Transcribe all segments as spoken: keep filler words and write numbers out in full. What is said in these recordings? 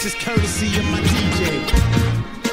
lyrics is courtesy of my D J.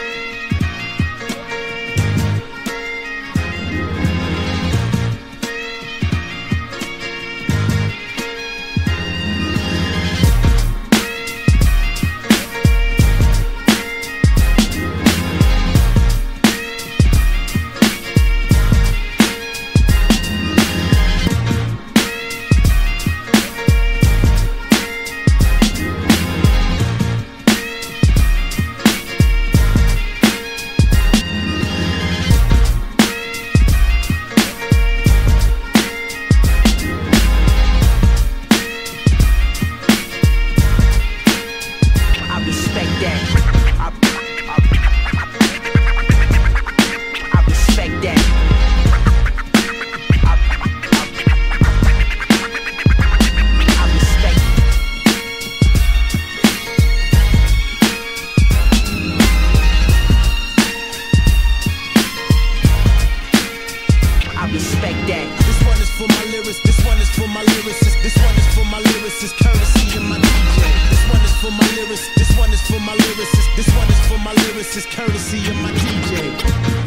Respect that. This one is for my lyrics, this one is for my lyricists, this one is for my lyricists, courtesy of my D J. This one is for my lyrics, this one is for my lyricists, this one is for my lyricists, courtesy of my D J.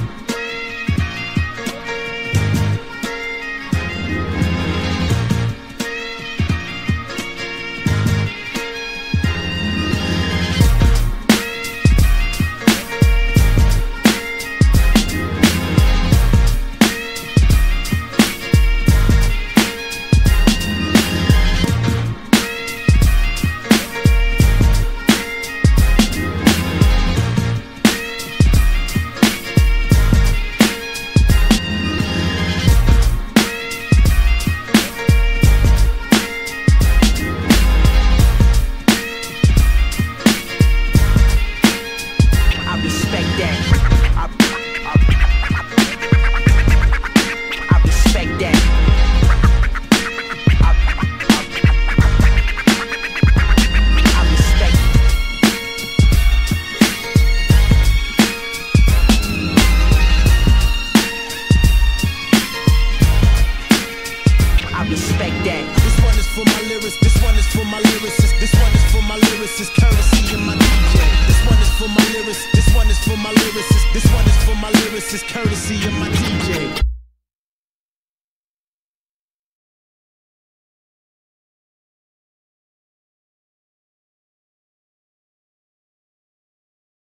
Respect that. This one is for my lyrics, this one is for my lyricists, this one is for my lyricists, courtesy of my D J. This one is for my lyrics, this one is for my lyricists, this one is for my lyricists, courtesy of my